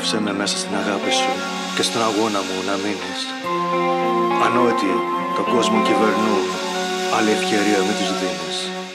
Πίστεψέ με μέσα στην αγάπη σου και στον αγώνα μου να μείνεις. Ανόητοι τον κόσμο κυβερνούν, άλλη ευκαιρία μην τους δίνεις.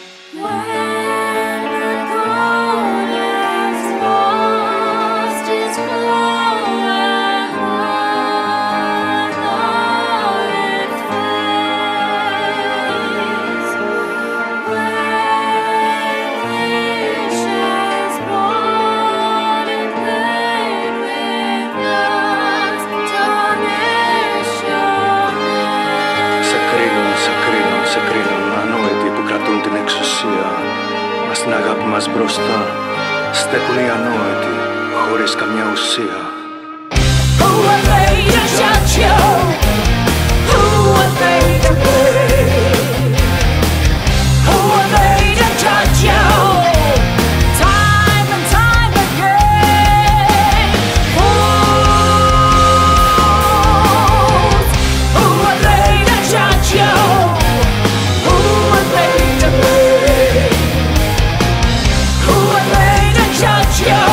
Σε κρίνουν ανόητοι που κρατούν την εξουσία. Μα στην αγάπη μας μπροστά στέκουν οι ανόητοι χωρίς καμιά ουσία. Who are they to judge you? Who are they to blame? Who are they to judge you? Time and time again. Fools. Who are they to judge you? Who are they to blame? Who are they to judge you?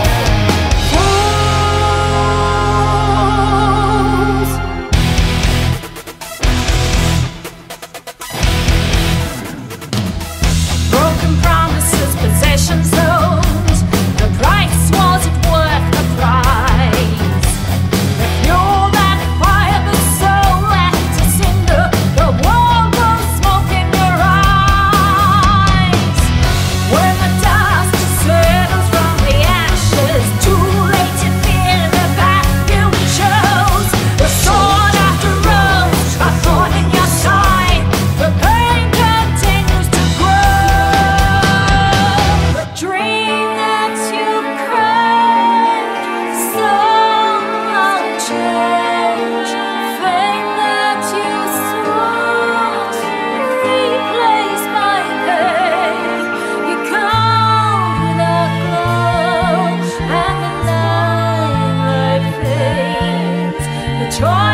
Broken promises, possession zones. The price wasn't worth the price. The fuel that fired the soul left a cinder. The world will smoke in your eyes. When the dust settles from the ashes, too late to fear the vacuum shows. The sword after rose, a thorn in your side. The pain continues to grow. The dream that you craved somehow changed. Fame that you sought replaced by pain. You come without glow, and the limelight fades. The choice